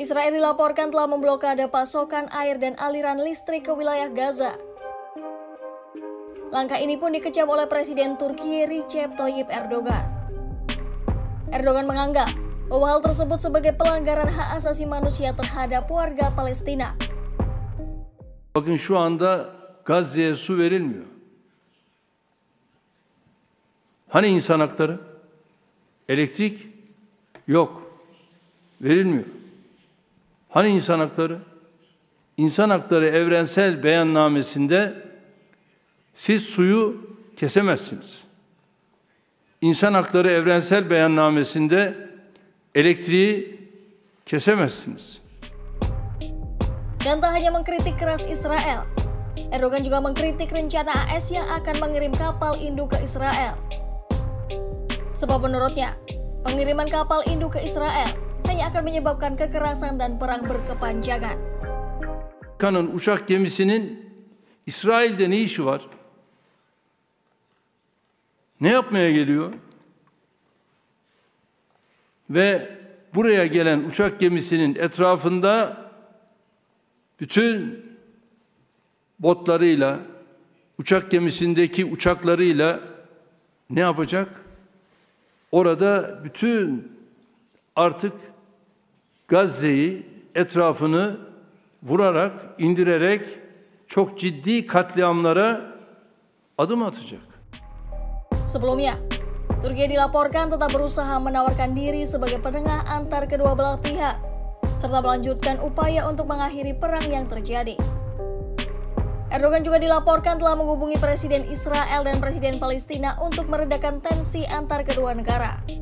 Israel dilaporkan telah memblokade pasokan air dan aliran listrik ke wilayah Gaza. Langkah ini pun dikecam oleh Presiden Turki Recep Tayyip Erdogan. Erdogan menganggap bahwa hal tersebut sebagai pelanggaran hak asasi manusia terhadap warga Palestina. Bakın şu anda Gazze'ye su verilmiyor. Hani insan hakları? Elektrik yok. Verilmiyor. Hani insan hakları? İnsan Hakları Evrensel Beyannamesi'nde siz suyu kesemezsiniz. İnsan Hakları Evrensel Beyannamesi'nde elektriği kesemezsiniz. Dan tak hanya mengkritik keras Israel, Erdogan juga mengkritik rencana AS yang akan mengirim kapal induk ke Israel. Sebab menurutnya, pengiriman kapal induk ke Israel hanya akan menyebabkan kekerasan dan perang berkepanjangan. Amerika'nın uçak gemisinin İsrail'de ne işi var? Ne yapmaya geliyor? Ve buraya gelen uçak gemisinin etrafında bütün botlarıyla, uçak gemisindeki uçaklarıyla ne yapacak? Orada bütün artık Gazze'yi, etrafını vurarak, indirerek çok ciddi katliamlara adım atacak. Sebelumnya, Turki dilaporkan tetap berusaha menawarkan diri sebagai penengah antar kedua belah pihak, serta melanjutkan upaya untuk mengakhiri perang yang terjadi. Erdogan juga dilaporkan telah menghubungi Presiden Israel dan Presiden Palestina untuk meredakan tensi antar kedua negara.